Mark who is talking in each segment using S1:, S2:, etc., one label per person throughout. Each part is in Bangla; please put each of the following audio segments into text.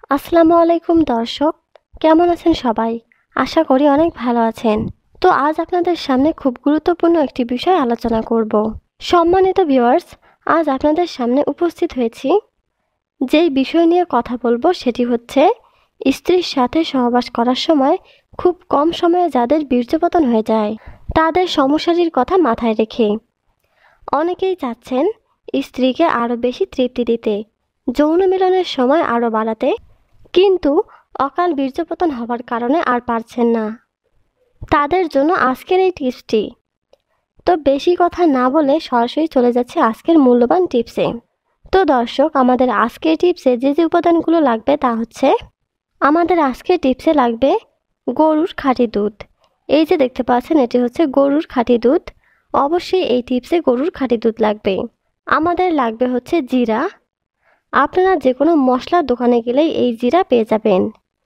S1: আসসালামু আলাইকুম দর্শক, কেমন আছেন সবাই? আশা করি অনেক ভালো আছেন। তো আজ আপনাদের সামনে খুব গুরুত্বপূর্ণ একটি বিষয় আলোচনা করব। সম্মানিত ভিউয়ার্স, আজ আপনাদের সামনে উপস্থিত হয়েছি। যেই বিষয় নিয়ে কথা বলবো সেটি হচ্ছে স্ত্রীর সাথে সহবাস করার সময় খুব কম সময়ে যাদের বীর্যপতন হয়ে যায় তাদের সমস্যাটির কথা মাথায় রেখে। অনেকেই চাচ্ছেন স্ত্রীকে আরও বেশি তৃপ্তি দিতে, যৌন মিলনের সময় আরও বাড়াতে, কিন্তু অকাল বীর্যপতন হওয়ার কারণে আর পারছেন না। তাদের জন্য আজকের এই টিপসটি। তো বেশি কথা না বলে সরাসরি চলে যাচ্ছে আজকের মূল্যবান টিপসে। তো দর্শক, আমাদের আজকের টিপসে যে যে উপাদানগুলো লাগবে তা হচ্ছে, আমাদের আজকের টিপসে লাগবে গরুর খাঁটি দুধ। এই যে দেখতে পাচ্ছেন, এটি হচ্ছে গরুর খাঁটি দুধ। অবশ্যই এই টিপসে গরুর খাঁটি দুধ লাগবে। আমাদের লাগবে হচ্ছে জিরা। আপনারা যে কোনো মশলার দোকানে গেলেই এই জিরা পেয়ে যাবেন।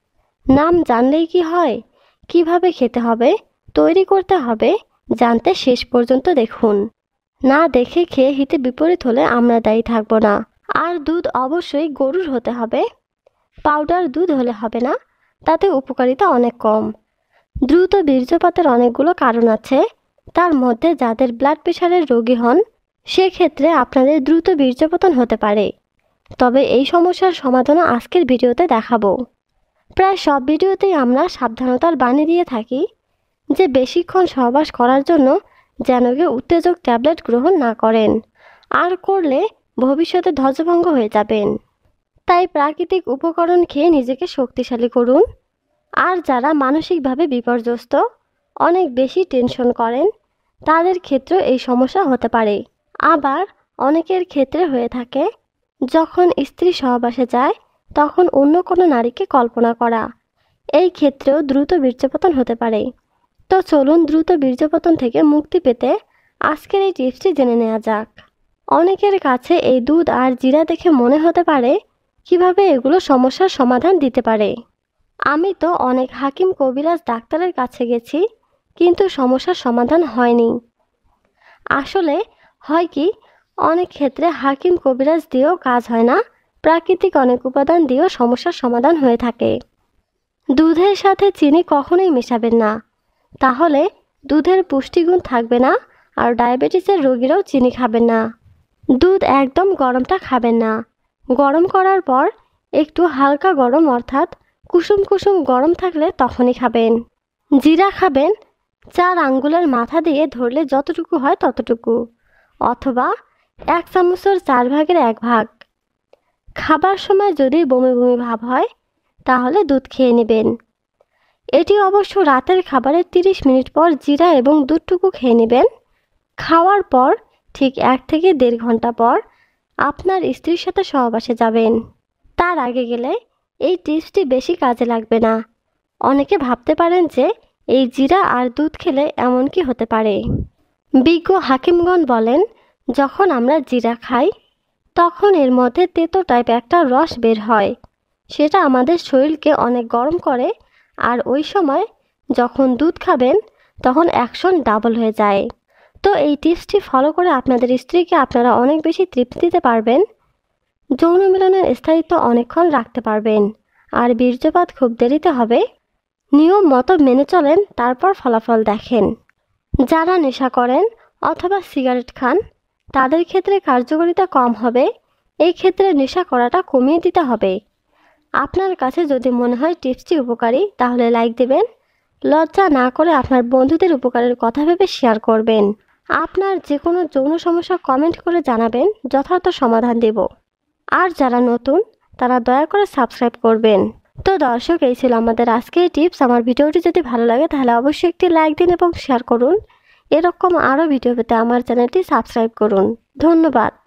S1: নাম জানলেই কি হয়, কিভাবে খেতে হবে, তৈরি করতে হবে, জানতে শেষ পর্যন্ত দেখুন। না দেখে খেয়ে হিতে বিপরীত হলে আমরা দায়ী থাকবো না। আর দুধ অবশ্যই গরুর হতে হবে, পাউডার দুধ হলে হবে না, তাতে উপকারিতা অনেক কম। দ্রুত বীর্যপাতের অনেকগুলো কারণ আছে, তার মধ্যে যাদের ব্লাড প্রেশারের রোগী হন সেক্ষেত্রে আপনাদের দ্রুত বীর্যপতন হতে পারে। তবে এই সমস্যার সমাধানও আজকের ভিডিওতে দেখাবো। প্রায় সব ভিডিওতেই আমরা সাবধানতার বাণী দিয়ে থাকি যে বেশিক্ষণ সহবাস করার জন্য যেন কেউ উত্তেজক ট্যাবলেট গ্রহণ না করেন, আর করলে ভবিষ্যতে ধ্বজভঙ্গ হয়ে যাবেন। তাই প্রাকৃতিক উপকরণ খেয়ে নিজেকে শক্তিশালী করুন। আর যারা মানসিকভাবে বিপর্যস্ত, অনেক বেশি টেনশন করেন, তাদের ক্ষেত্রেও এই সমস্যা হতে পারে। আবার অনেকের ক্ষেত্রে হয়ে থাকে যখন স্ত্রী সহবাসে যায় তখন অন্য কোনো নারীকে কল্পনা করা, এই ক্ষেত্রেও দ্রুত বীর্যপতন হতে পারে। তো চলুন দ্রুত বীর্যপতন থেকে মুক্তি পেতে আজকের এই টিপসটি জেনে নেওয়া যাক। অনেকের কাছে এই দুধ আর জিরা দেখে মনে হতে পারে কিভাবে এগুলো সমস্যার সমাধান দিতে পারে। আমি তো অনেক হাকিম কবিরাজ ডাক্তারের কাছে গেছি, কিন্তু সমস্যার সমাধান হয়নি। আসলে হয় কি, অনেক ক্ষেত্রে হাকিম কবিরাজ দিয়েও কাজ হয় না, প্রাকৃতিক অনেক উপাদান দিয়েও সমস্যার সমাধান হয়ে থাকে। দুধের সাথে চিনি কখনোই মেশাবেন না, তাহলে দুধের পুষ্টিগুণ থাকবে না। আর ডায়াবেটিসের রোগীরাও চিনি খাবেন না। দুধ একদম গরমটা খাবেন না, গরম করার পর একটু হালকা গরম অর্থাৎ কুসুম কুসুম গরম থাকলে তখনই খাবেন। জিরা খাবেন 4 আঙ্গুলের মাথা দিয়ে ধরলে যতটুকু হয় ততটুকু, অথবা 1 চামচের 4 ভাগের 1 ভাগ। খাবার সময় যদি বমি বমি ভাব হয় তাহলে দুধ খেয়ে নেবেন। এটি অবশ্য রাতের খাবারের 30 মিনিট পর জিরা এবং দুধটুকু খেয়ে নেবেন। খাওয়ার পর ঠিক 1 থেকে 1.5 ঘন্টা পর আপনার স্ত্রীর সাথে সহবাসে যাবেন। তার আগে গেলে এই টিপসটি বেশি কাজে লাগবে না। অনেকে ভাবতে পারেন যে এই জিরা আর দুধ খেলে এমন কি হতে পারে। বিজ্ঞ হাকিমগণ বলেন, যখন আমরা জিরা খাই তখন এর মধ্যে তেতো টাইপ একটা রস বের হয়, সেটা আমাদের শরীরকে অনেক গরম করে। আর ওই সময় যখন দুধ খাবেন তখন অ্যাকশন ডাবল হয়ে যায়। তো এই টিপসটি ফলো করে আপনাদের স্ত্রীকে আপনারা অনেক বেশি তৃপ্তি দিতে পারবেন, যৌন মিলনের স্থায়িত্ব অনেকক্ষণ রাখতে পারবেন, আর বীর্যপাত খুব দেরিতে হবে। নিয়ম মতো মেনে চলেন, তারপর ফলাফল দেখেন। যারা নেশা করেন অথবা সিগারেট খান তাদের ক্ষেত্রে কার্যকারিতা কম হবে, এই ক্ষেত্রে নেশা করাটা কমিয়ে দিতে হবে। আপনার কাছে যদি মনে হয় টিপসটি উপকারী তাহলে লাইক দেবেন। লজ্জা না করে আপনার বন্ধুদের উপকারের কথা ভেবে শেয়ার করবেন। আপনার যে কোনো যৌন সমস্যা কমেন্ট করে জানাবেন, যথার্থ সমাধান দেব। আর যারা নতুন তারা দয়া করে সাবস্ক্রাইব করবেন। তো দর্শক, এই ছিল আমাদের আজকের টিপস। আমার ভিডিওটি যদি ভালো লাগে তাহলে অবশ্যই একটি লাইক দিন এবং শেয়ার করুন। এরকম আরও ভিডিও পেতে আমার চ্যানেলটি সাবস্ক্রাইব করুন। ধন্যবাদ।